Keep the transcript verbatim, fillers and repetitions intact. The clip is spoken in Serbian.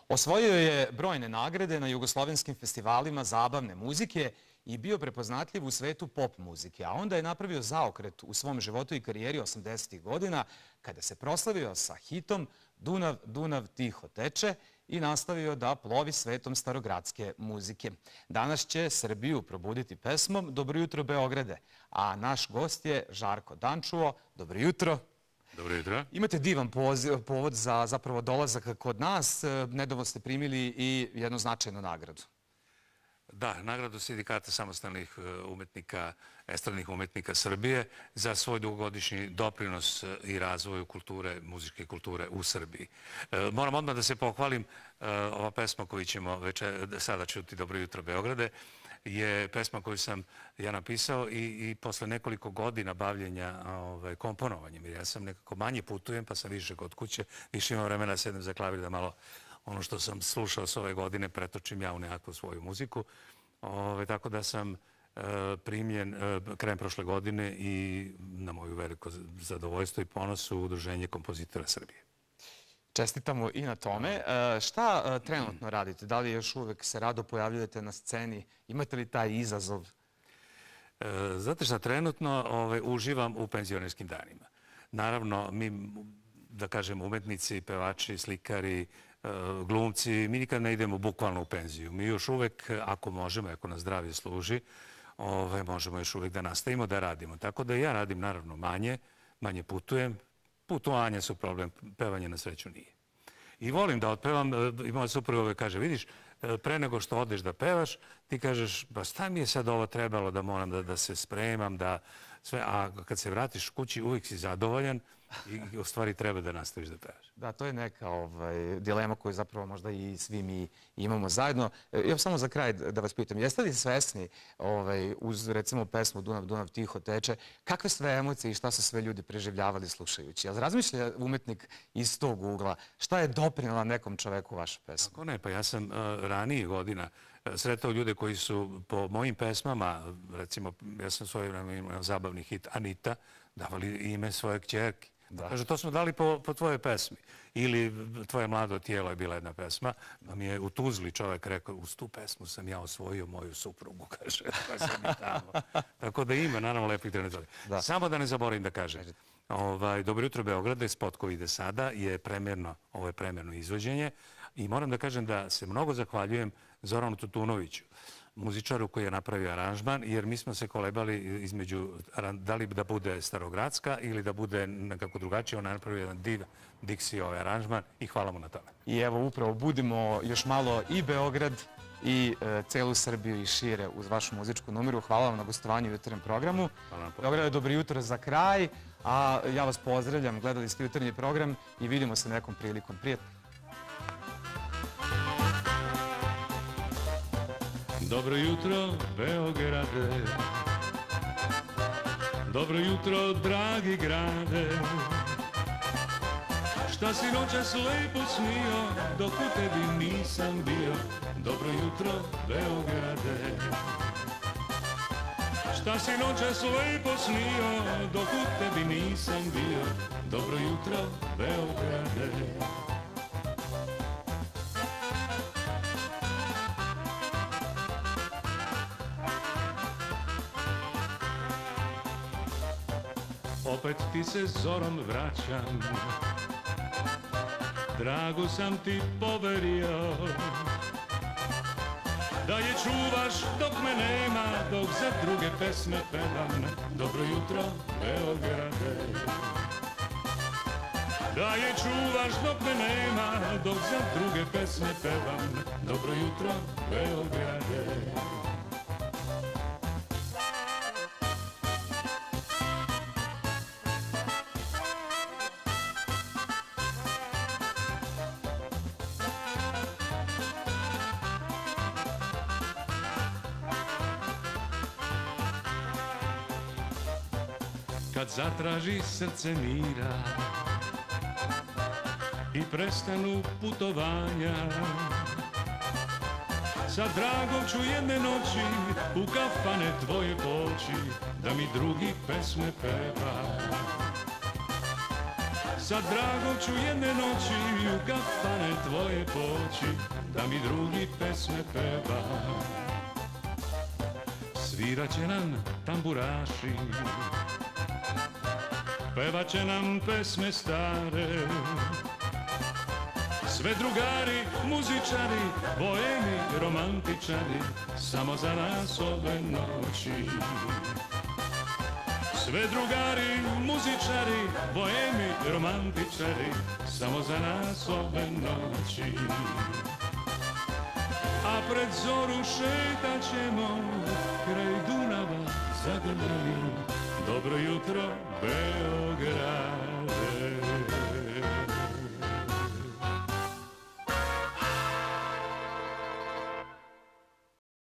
Osvojio je brojne nagrade na jugoslovenskim festivalima zabavne muzike i bio prepoznatljiv u svetu pop muzike, a onda je napravio zaokret u svom životu i karijeri osamdesetih godina kada se proslavio sa hitom Dunav, Dunav tiho teče i nastavio da plovi svetom starogradske muzike. Danas će Srbiju probuditi pesmom Dobro jutro Beograde, a naš gost je Žarko Dančuo. Dobro jutro. Dobro jutro. Imate divan povod za zapravo dolazak kod nas. Nedavno ste primili i jednu značajnu nagradu. Da, nagradu Sindikata samostalnih umetnika, estradnih umetnika Srbije za svoj dugogodišnji doprinos i razvoju kulture, muzičke kulture u Srbiji. Moram odmah da se pohvalim, ova pesma koju ćemo sada čuti, Dobro jutro Beograde, je pesma koju sam ja napisao i posle nekoliko godina bavljenja komponovanjem. Jer ja sam nekako manje putujem, pa sam više kod kuće, više imam vremena da sedem za klavir da malo ono što sam slušao s ove godine pretočim ja u nekakvu svoju muziku. Tako da sam primljen krajem prošle godine i na moju veliko zadovoljstvo i ponos u Udruženje kompozitora Srbije. Čestitamo i na tome. Šta trenutno radite? Da li još uvek se rado pojavljujete na sceni? Imate li taj izazov? Znate šta, trenutno uživam u penzionerskim danima. Naravno, mi, da kažem, umetnici, pevači, slikari, glumci, mi nikad ne idemo bukvalno u penziju. Mi još uvek, ako možemo, ako nas zdravlje služi, možemo još uvek da nastavimo da radimo. Tako da ja radim naravno manje, manje putujem. Putovanja su problem, pevanje na sreću nije. I volim da otpevam, i moja supruga uvek kaže, vidiš, pre nego što odeš da pevaš, ti kažeš, ba šta mi je sad ovo trebalo da moram da se spremam, da sve, a kad se vratiš kući uvijek si zadovoljan i u stvari treba da nastaviš da pevaš. Da, to je neka dilema koju zapravo možda i svi mi imamo zajedno. Ja samo za kraj da vas pitam, jeste li svesni uz recimo pesmu Dunav, Dunav tiho teče, kakve sve emocije i šta su sve ljudi preživljavali slušajući? Jel razmišlja umetnik iz tog ugla? Šta je doprinela nekom čoveku vaša pesma? Kako ne, pa ja sam ranijih godina sretao ljude koji su po mojim pesmama, recimo, ja sam svoje vreme imao zabavni hit Anita, davali ime svoje kćerke. Kaže, to smo dali po tvojoj pesmi. Ili Tvoje mlado tijelo je bila jedna pesma, pa mi je u Tuzli čovek rekao, uz tu pesmu sam ja osvojio moju suprugu, kaže, pa sam i tamo. Tako da ima, naravno, lepih trenutka. Samo da ne zaboravim da kažem, Dobro jutro Beograde, spot koji ide sada, je premjerno, ovo je premjerno izvođenje i moram da kažem da se mnogo zahvaljujem Zoranu Tutunoviću, muzičaru koji je napravio aranžman, jer mi smo se kolebali između da li da bude starogradska ili da bude nekako drugačije. On je napravio jedan div Dixi ovaj aranžman i hvala mu na tome. I evo upravo budimo još malo i Beograd i celu Srbiju i šire uz vašu muzičku numeru. Hvala vam na gostovanju u jutarnjem programu. Beograd je dobro jutro za kraj, a ja vas pozdravljam. Gledali ste jutarnji program i vidimo se nekom prilikom. Prijatno. Dobro jutro, Beograde, dobro jutro, dragi grade. Šta si noćas lepo snio, dok u tebi nisam bio. Dobro jutro, Beograde. Šta si noćas lepo snio, dok u tebi nisam bio. Dobro jutro, Beograde. Opet ti se zorom vraćam, dragu sam ti poverio, da je čuvaš dok me nema, dok za druge pesme pevam. Dobro jutro, Beograde. Da je čuvaš dok me nema, dok za druge pesme pevam. Dobro jutro, Beograde. Kad zatraži srce mira i prestanu putovanja, sa dragom ću jedne noći u kafane tvoje poći, da mi drugi pesme peva. Sad drago ću jedne noći u kafane tvoje poći, da mi drugi pesme peva. Svirat će nam tamburaši, pevat će nam pesme stare. Sve drugari, muzičari, boemi, romantičari, samo za nas ove noći. Sve drugari, muzičari, boemi, romantičari, samo za nas ove noći. A pred zoru šetat ćemo kraj Dunava zagrljeni. Dobro jutro, Beograde.